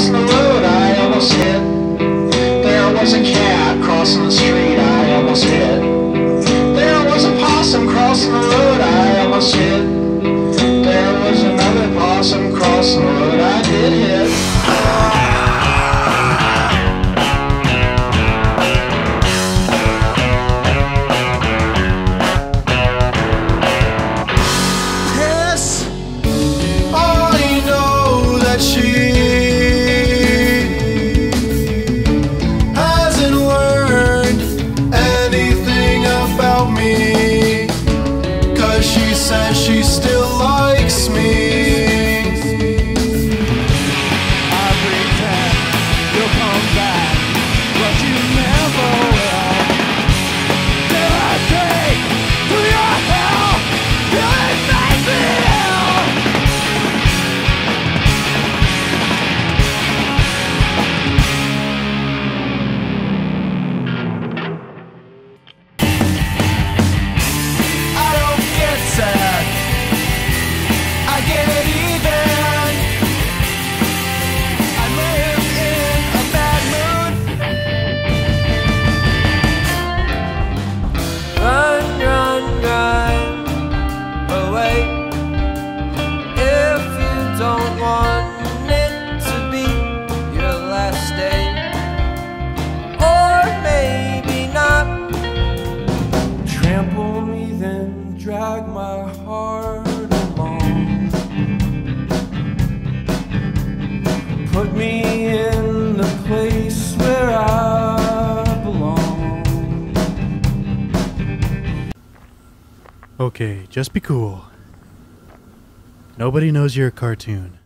crossing the road I almost hit. There was a cat crossing the street I almost hit. There was a possum crossing the road I almost hit. There was another possum crossing the road I did hit. She still likes me. I pretend you'll come back, but you never will. Till I take to your hell, till it makes me ill. I don't get sad, I get even. I live in a bad mood. Run, run, run away if you don't want it to be your last day. Or maybe not. Trample me, then drag my heart along. Put me in the place where I belong. Okay, just be cool. Nobody knows you're a cartoon.